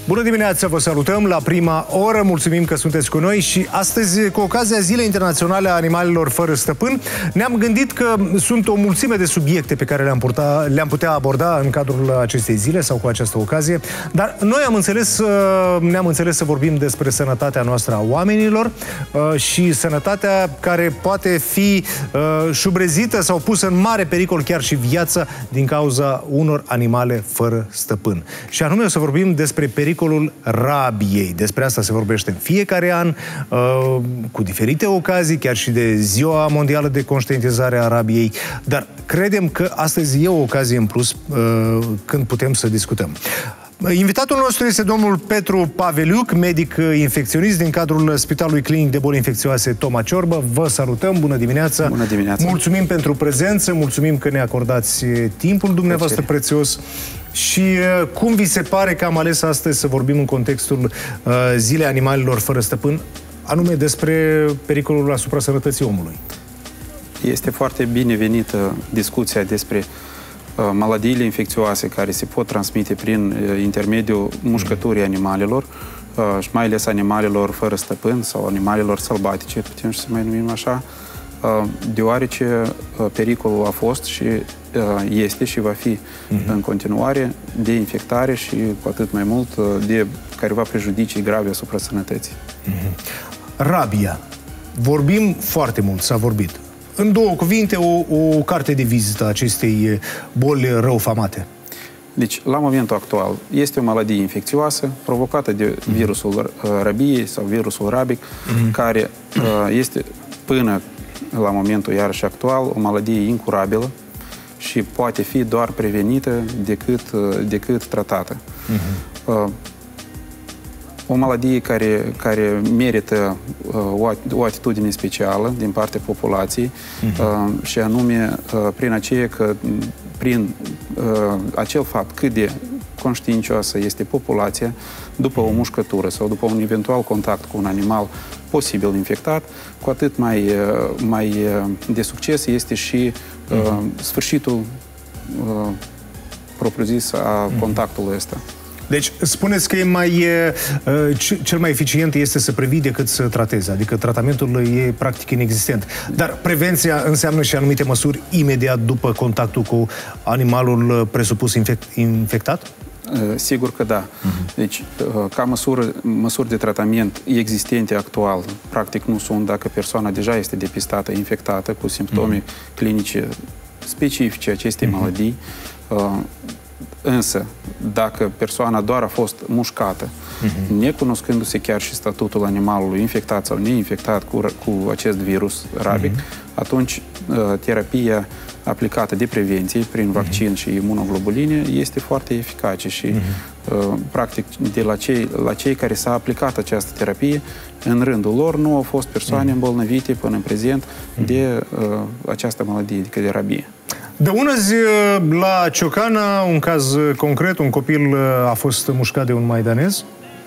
Bună dimineața, vă salutăm la prima oră, mulțumim că sunteți cu noi și astăzi, cu ocazia Zilei Internaționale a Animalelor Fără Stăpân, ne-am gândit că sunt o mulțime de subiecte pe care le-am putea aborda în cadrul acestei zile sau cu această ocazie, dar noi ne-am înțeles să vorbim despre sănătatea noastră a oamenilor și sănătatea care poate fi șubrezită sau pusă în mare pericol chiar și viața din cauza unor animale fără stăpân. Și anume o să vorbim despre pericolul rabiei. Despre asta se vorbește în fiecare an, cu diferite ocazii, chiar și de Ziua Mondială de Conștientizare a Rabiei, dar credem că astăzi e o ocazie în plus când putem să discutăm. Invitatul nostru este domnul Petru Paveliuc, medic infecționist din cadrul Spitalului Clinic de Boli Infecțioase Toma Ciorbă. Vă salutăm, bună dimineața! Bună dimineața! Mulțumim pentru prezență, mulțumim că ne acordați timpul dumneavoastră prețios. Și cum vi se pare că am ales astăzi să vorbim în contextul Zilei Animalelor Fără Stăpân, anume despre pericolul asupra sănătății omului? Este foarte binevenită discuția despre maladiile infecțioase care se pot transmite prin intermediul mușcăturii animalelor și mai ales animalelor fără stăpân sau animalelor sălbatice, putem să mai numim așa, deoarece pericolul a fost și este și va fi în continuare de infectare și cu atât mai mult de careva prejudicii grave asupra sănătății. Rabia. Vorbim foarte mult, s-a vorbit. În două cuvinte, o carte de vizită a acestei boli răufamate. Deci, la momentul actual, este o maladie infecțioasă provocată de virusul rabiei sau virusul rabic, care este până la momentul iarăși actual o maladie incurabilă și poate fi doar prevenită decât tratată. O maladie care merită o atitudine specială din partea populației și anume prin acel fapt cât de conștiincioasă este populația după o mușcătură sau după un eventual contact cu un animal posibil infectat, cu atât mai de succes este și sfârșitul propriu-zis a contactului ăsta. Deci, spuneți că cel mai eficient este să previi decât să tratezi, adică tratamentul e practic inexistent. Dar prevenția înseamnă și anumite măsuri imediat după contactul cu animalul presupus infectat? Sigur că da. Deci, ca măsuri de tratament existente actual, practic nu sunt dacă persoana deja este depistată, infectată, cu simptome clinice specifice acestei maladii. Însă, dacă persoana doar a fost mușcată, necunoscându-se chiar și statutul animalului infectat sau neinfectat cu acest virus rabic, atunci terapia aplicată de prevenție prin vaccin și imunoglobuline este foarte eficace și practic la cei care s-a aplicat această terapie, în rândul lor nu au fost persoane îmbolnăvite până în prezent de această maladie, adică de rabie. De ună zi, la Ciocana, un caz concret, un copil a fost mușcat de un maidanez.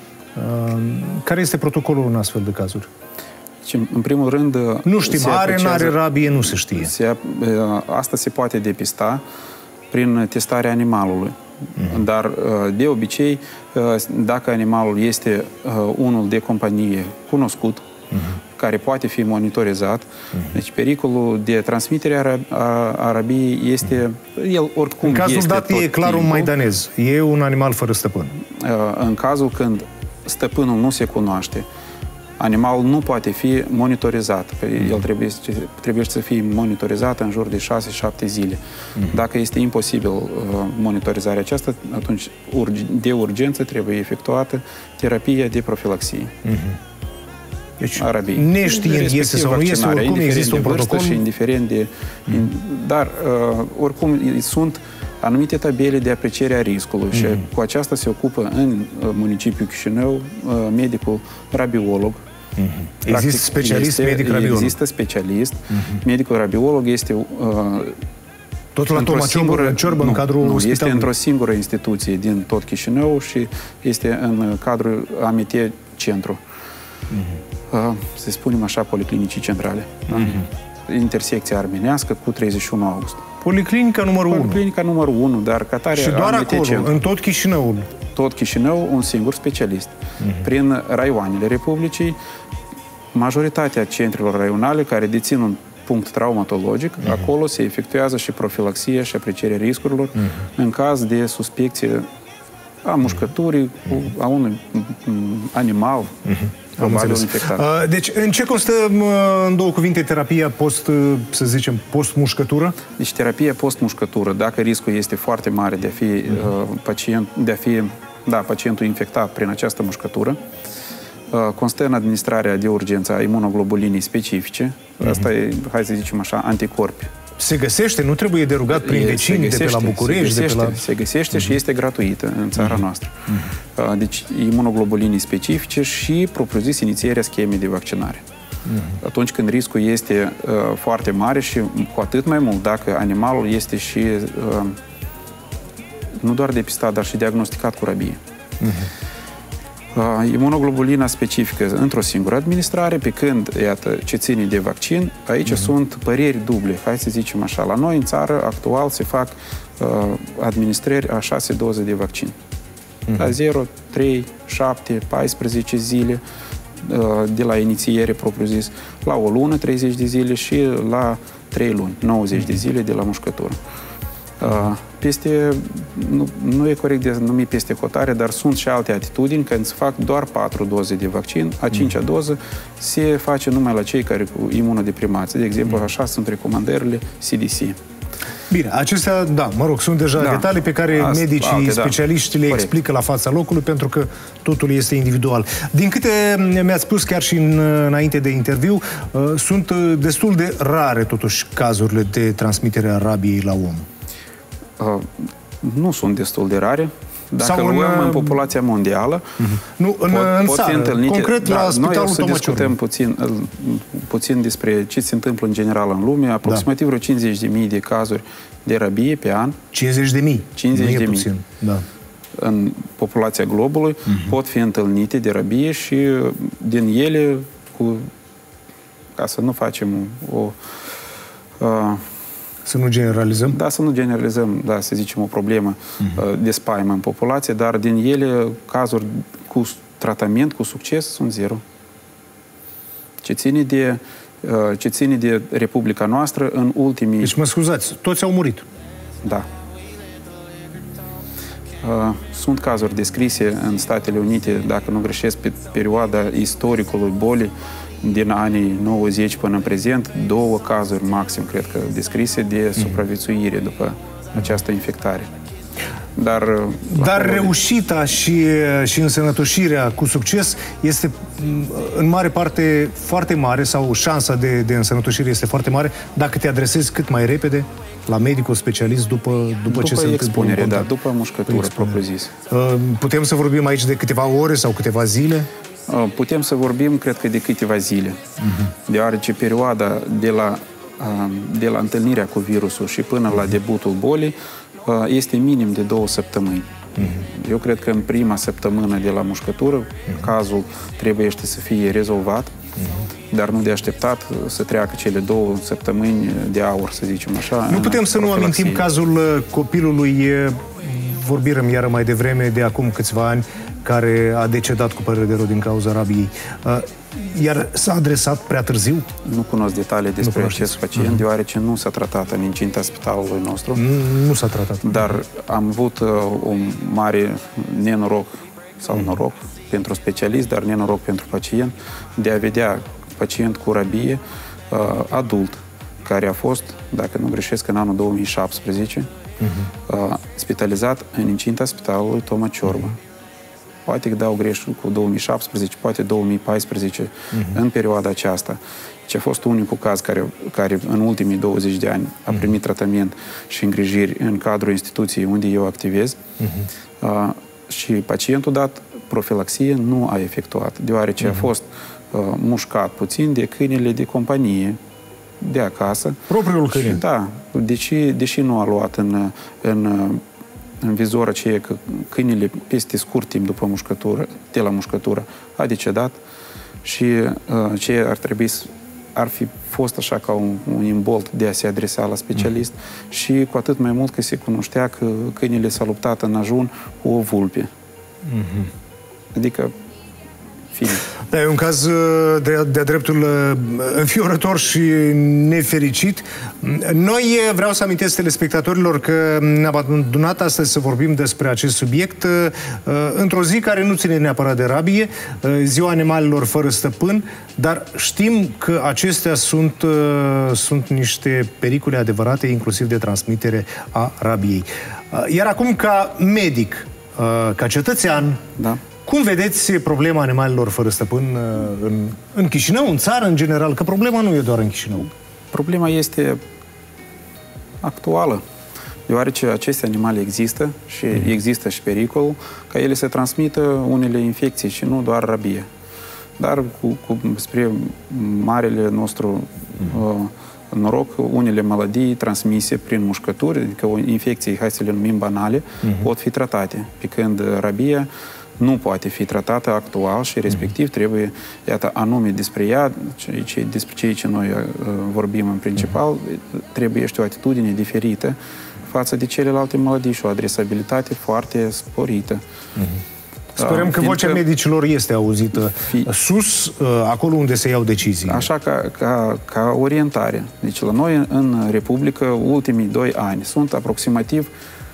Care este protocolul în astfel de cazuri? În primul rând... Nu știm, are rabie, nu se știe. Asta se poate depista prin testarea animalului. Dar, de obicei, dacă animalul este unul de companie cunoscut, care poate fi monitorizat. Deci pericolul de transmitere a rabiei este, el oricum este. În cazul dat e clar un maidanez, e un animal fără stăpân. În cazul când stăpânul nu se cunoaște, animalul nu poate fi monitorizat. El trebuie să fie monitorizat în jur de 6-7 zile. Dacă este imposibil monitorizarea aceasta, atunci de urgență trebuie efectuată terapia de profilaxie. Deci, neștiind este sau nu este, oricum există un protocol. Și indiferent de... Dar, oricum, sunt anumite tabele de apreciere a riscului și cu aceasta se ocupă în municipiul Chișinău medicul rabiolog. Există specialist medic rabiolog? Există specialist. Medicul rabiolog este... Tot la Toma Ciorbă, în cadrul spitalului? Este într-o singură instituție din tot Chișinău și este în cadrul AMT Centru. Să spunem așa, Policlinicii Centrale. Intersecția armenească cu 31 august. Policlinica numărul 1. Policlinica numărul 1, dar ca tare... Și doar acolo, în tot Chișinăul. Tot Chișinău, un singur specialist. Prin raioanele Republicii, majoritatea centrelor raionale care dețin un punct traumatologic, acolo se efectuează și profilaxia și aprecierea riscurilor în caz de suspecție a mușcăturii, a unui animal probabil infectat. Deci, în ce constă, în două cuvinte, terapia să zicem, post-mușcătură? Deci, terapia post-mușcătură, dacă riscul este foarte mare de a fi pacientul infectat prin această mușcătură, constă în administrarea de urgență a imunoglobulinii specifice. Asta e, hai să zicem așa, anticorpi. Se găsește? Nu trebuie de rugat prin vecini de pe la București? Se găsește și este gratuită în țara noastră. Deci, imunoglobulinii specifice și, propriu-zis, inițierea schemei de vaccinare. Atunci când riscul este foarte mare și cu atât mai mult dacă animalul este și nu doar depistat, dar și diagnosticat cu rabie. Imunoglobulina specifică într-o singură administrare, pe când, iată, ce ține de vaccin, aici sunt păreri duble, hai să zicem așa. La noi, în țară, actual, se fac administrări a 6 doze de vaccin. La 0, 3, 7, 14 zile, de la inițiere, propriu-zis, la o lună, 30 de zile și la 3 luni, 90 de zile de la mușcătură. Nu e corect de numit peste hotare, dar sunt și alte atitudini când se fac doar 4 doze de vaccin, a 5-a doză se face numai la cei care cu imunodeprimați. De exemplu, așa sunt recomandările CDC. Bine, acestea, da, mă rog, sunt deja detalii pe care medicii, specialiști le explică la fața locului, pentru că totul este individual. Din câte mi-ați spus chiar și înainte de interviu, sunt destul de rare, totuși, cazurile de transmitere a rabiei la om. Nu sunt destul de rare. Dacă luăm în populația mondială, nu, în țară, concret la Spitalul Toma Ciorba. Discutăm puțin despre ce se întâmplă în general în lume. Aproximativ vreo 50.000 de cazuri de rabie pe an. 50.000? 50.000. Da. În populația globului pot fi întâlnite de rabie și din ele, ca să nu facem să nu generalizăm? Da, să nu generalizăm, da, să zicem, o problemă de spaimă în populație, dar din ele, cazuri cu tratament, cu succes, sunt 0. Ce ține de Republica noastră în ultimii... Deci, mă scuzați, toți au murit. Da. Sunt cazuri descrise în Statele Unite, dacă nu greșesc, pe perioada istoricului bolii, din anii 90 până în prezent, 2 cazuri maxim, cred că, descrise de supraviețuire după această infectare. Dar reușita și însănătoșirea cu succes este în mare parte foarte mare, sau șansa de însănătoșire este foarte mare dacă te adresezi cât mai repede la medicul specialist după ce se expunere, da, după mușcătură, propriu-zis. Putem să vorbim aici de câteva ore sau câteva zile? Putem să vorbim, cred că, de câteva zile. Deoarece perioada de la întâlnirea cu virusul și până la debutul bolii este minim de 2 săptămâni. Eu cred că în prima săptămână de la mușcătură cazul trebuie să fie rezolvat, dar nu de așteptat să treacă cele 2 săptămâni de aur, să zicem așa. Nu putem să nu amintim cazul copilului, vorbim iară mai devreme, de acum câțiva ani, care a decedat, cu părere de rău, din cauza rabiei. Iar s-a adresat prea târziu? Nu cunosc detalii despre acest pacient, deoarece nu s-a tratat în incinta spitalului nostru. Nu s-a tratat. Dar am avut un mare nenoroc, sau noroc pentru specialist, dar nenoroc pentru pacient, de a vedea pacient cu rabie adult, care a fost, dacă nu greșesc, în anul 2017, spitalizat în incinta spitalului Toma Ciorba. Poate că dau greș cu 2017, poate 2014, în perioada aceasta. Ce a fost unicul caz care în ultimii 20 de ani a primit tratament și îngrijiri în cadrul instituției unde eu activez. Și pacientul dat profilaxie nu a efectuat, deoarece a fost mușcat puțin de câinele de companie de acasă. Propriul câine? Da, deși nu a luat în vizor aceea că câinele peste scurt timp după mușcătură, de la mușcătură, a decedat și ce ar trebui ar fi fost așa ca un imbold de a se adresa la specialist și cu atât mai mult că se cunoștea că câinele s-a luptat în ajun cu o vulpe. Adică, fine. Da, e un caz de-a dreptul înfiorător și nefericit. Noi vreau să amintesc telespectatorilor că ne-am adunat astăzi să vorbim despre acest subiect într-o zi care nu ține neapărat de rabie, Ziua Animalelor fără stăpân, dar știm că acestea sunt niște pericole adevărate, inclusiv de transmitere a rabiei. Iar acum, ca medic, ca cetățean, da. Cum vedeți problema animalelor fără stăpân în Chișinău, în țară, în general? Că problema nu e doar în Chișinău. Problema este actuală, deoarece aceste animale există și există și pericolul ca ele să transmită unele infecții și nu doar rabie. Dar spre marele nostru noroc, unele maladii transmise prin mușcături, adică infecții, hai să le numim banale, pot fi tratate, pe când rabia nu poate fi tratată actual și respectiv trebuie, iată, anume despre ea, despre ceea ce noi vorbim în principal, trebuie o atitudine diferită față de celelalte maladii și o adresabilitate foarte sporită. Sperăm că vocea medicilor este auzită sus, acolo unde se iau decizii. Așa ca orientare. Deci la noi în Republică, ultimii 2 ani, sunt aproximativ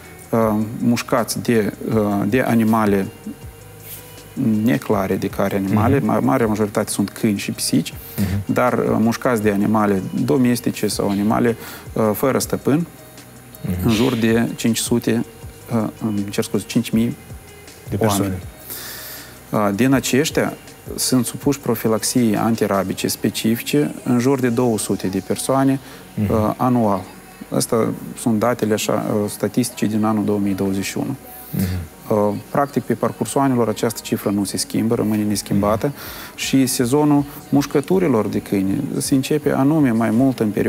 mușcați de animale neclare de care animale, marea majoritate sunt câini și pisici, dar mușcați de animale domestice sau animale fără stăpân, în jur de 500, cer scuze, 5.000 de persoane. Din aceștia sunt supuși profilaxiei antirabice specifice în jur de 200 de persoane anual. Astea sunt datele statistice din anul 2021. Practic, pe parcursul anilor, această cifră nu se schimbă, rămâne neschimbată și sezonul mușcăturilor de câini se începe anume mai mult în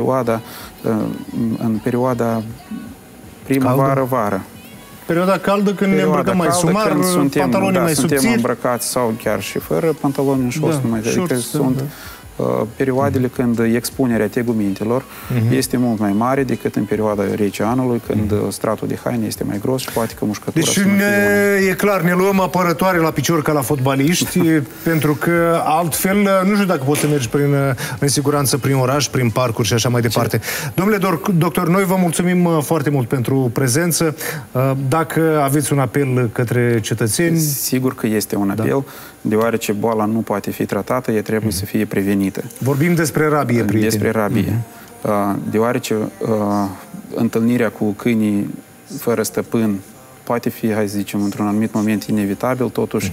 perioada primăvară-vară. Perioada caldă, când ne îmbrăcăm mai sumar, pantaloni mai subțiri. Suntem îmbrăcați sau chiar și fără pantaloni în șors. Sunt perioadele când expunerea tegumintelor este mult mai mare decât în perioada rece anului, când stratul de haine este mai gros și poate că mușcătura... Deci e clar, ne luăm apărătoare la picior ca la fotbaliști, pentru că altfel nu știu dacă poți să mergi în siguranță prin oraș, prin parcuri și așa mai departe. Domnule doctor, noi vă mulțumim foarte mult pentru prezență. Dacă aveți un apel către cetățeni... Sigur că este un apel, deoarece boala nu poate fi tratată, ea trebuie să fie prevenită. Vorbim despre rabie, prieteni. Despre rabie. Deoarece întâlnirea cu câinii fără stăpân poate fi, hai să zicem, într-un anumit moment inevitabil, totuși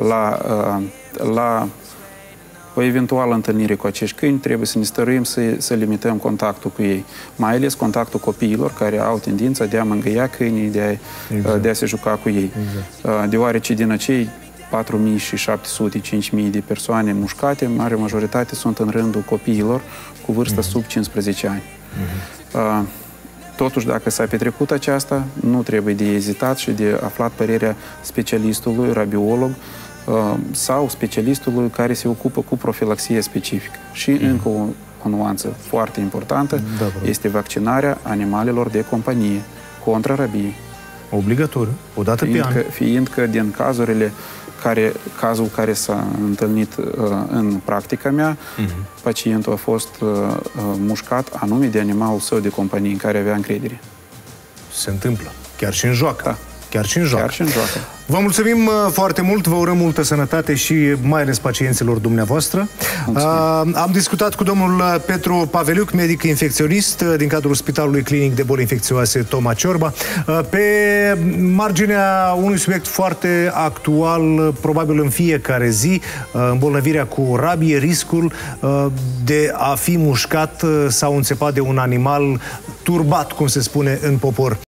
la o eventuală întâlnire cu acești câini trebuie să ne stăruim să limităm contactul cu ei. Mai ales contactul copiilor care au tendința de a mângâia câinii, de a se juca cu ei. Deoarece din acei 4.700, 5.000 de persoane mușcate, mare majoritate sunt în rândul copiilor cu vârstă sub 15 ani. Totuși, dacă s-a petrecut aceasta, nu trebuie de ezitat și de aflat părerea specialistului, rabiolog sau specialistului care se ocupă cu profilaxie specifică. Și încă o nuanță foarte importantă este vaccinarea animalelor de companie contra rabiei. Obligatoriu, o dată pe an. Fiindcă din cazul care s-a întâlnit în practica mea, pacientul a fost mușcat anume de animalul său de companie în care avea încredere. Se întâmplă. Chiar și în joacă. Da. Chiar și în joacă. Chiar și în joacă. Vă mulțumim foarte mult, vă urăm multă sănătate și mai ales pacienților dumneavoastră. Am discutat cu domnul Petru Paveliuc, medic infecționist din cadrul Spitalului Clinic de Boli Infecțioase Toma Ciorba, pe marginea unui subiect foarte actual, probabil în fiecare zi, îmbolnăvirea cu rabie, riscul de a fi mușcat sau înțepat de un animal turbat, cum se spune în popor.